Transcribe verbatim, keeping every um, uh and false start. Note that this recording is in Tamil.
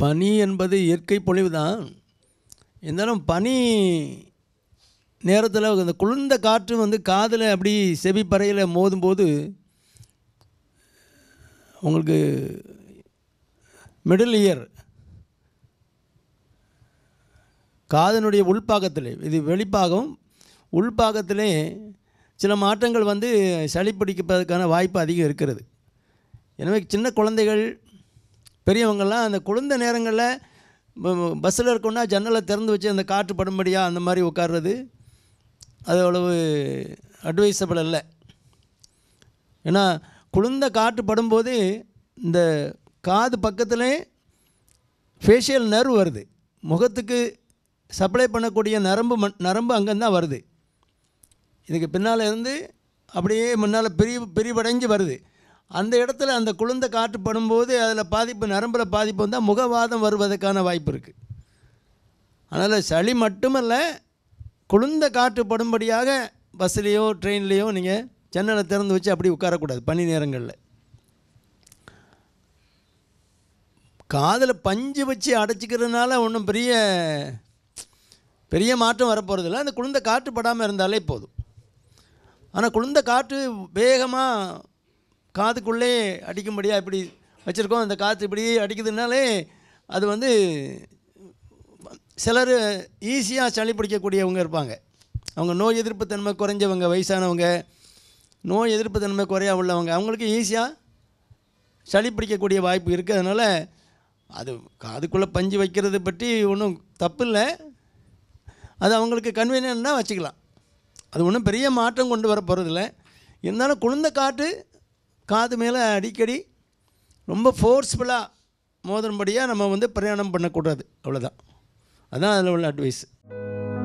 பனி என்பது இயற்கை பொழிவு தான். இருந்தாலும் பனி நேரத்தில் அந்த குளிர்ந்த காற்று வந்து காதில் அப்படி செவி பறையில் மோதும்போது உங்களுக்கு மிடில் இயர் காதனுடைய உள்பாகத்தில், இது வெளிப்பாகம், உள்பாகத்திலே சில மாற்றங்கள் வந்து சளி பிடிப்பதற்கான வாய்ப்பு அதிகம் இருக்கிறது. எனவே சின்ன குழந்தைகள் பெரியவங்கள்லாம் அந்த குளிர்ந்த நேரங்களில் பஸ்ஸில் இருக்கோன்னா ஜன்னலை திறந்து வச்சு அந்த காற்று படும்படியாக அந்த மாதிரி உட்கார்றது அது அவ்வளவு அட்வைசபிள் இல்லை. ஏன்னா குளிர்ந்த காற்று படும்போது இந்த காது பக்கத்தில் ஃபேஷியல் நர்வ் வருது, முகத்துக்கு சப்ளை பண்ணக்கூடிய நரம்பு மண் நரம்பு அங்கேருந்தான் வருது. இதுக்கு பின்னால் இருந்து அப்படியே முன்னால் பிரி பிரிவடைஞ்சு வருது. அந்த இடத்துல அந்த குளிர்ந்த காற்று படும்போது அதில் பாதிப்பு, நரம்பில் பாதிப்பு வந்தால் முகவாதம் வருவதற்கான வாய்ப்பு இருக்குது. அதனால் சளி மட்டுமல்ல, குளிர்ந்த காற்று படும்படியாக பஸ்லேயோ ட்ரெயின்லேயோ நீங்கள் ஜன்னலை திறந்து வச்சு அப்படி உட்காரக்கூடாது பனி நேரங்களில். காதில் பஞ்சு வச்சு அடைச்சிக்கிறதுனால ஒன்றும் பெரிய பெரிய மாற்றம் வரப்போகிறதில்ல. அந்த குளிர்ந்த காற்று படாமல் இருந்தாலே போதும். ஆனால் குளிர்ந்த காற்று வேகமாக காதுக்குள்ளே அடிக்கும்படியாக இப்படி வச்சுருக்கோம், அந்த காற்று இப்படி அடிக்குதுனாலே அது வந்து சிலர் ஈஸியாக சளி பிடிக்கக்கூடியவங்க இருப்பாங்க. அவங்க நோய் எதிர்ப்பு தன்மை குறைஞ்சவங்க, வயசானவங்க, நோய் எதிர்ப்பு தன்மை குறையா உள்ளவங்க, அவங்களுக்கு ஈஸியாக சளி பிடிக்கக்கூடிய வாய்ப்பு இருக்குது. அதனால் அது காதுக்குள்ளே பஞ்சு வைக்கிறது பற்றி ஒன்றும் தப்பு இல்லை. அது அவங்களுக்கு கன்வீனியன்ட்னா வச்சுக்கலாம். அது ஒன்றும் பெரிய மாற்றம் கொண்டு வர போகிறதில்ல. இருந்தாலும் குளிர்ந்த காற்று காது மேலே அடிக்கடி ரொம்ப ஃபோர்ஸ்ஃபுல்லாக மோதன்படியாக நம்ம வந்து பிரயாணம் பண்ணக்கூடாது, அவ்வளோதான். அதுதான் அதில் உள்ள அட்வைஸ்.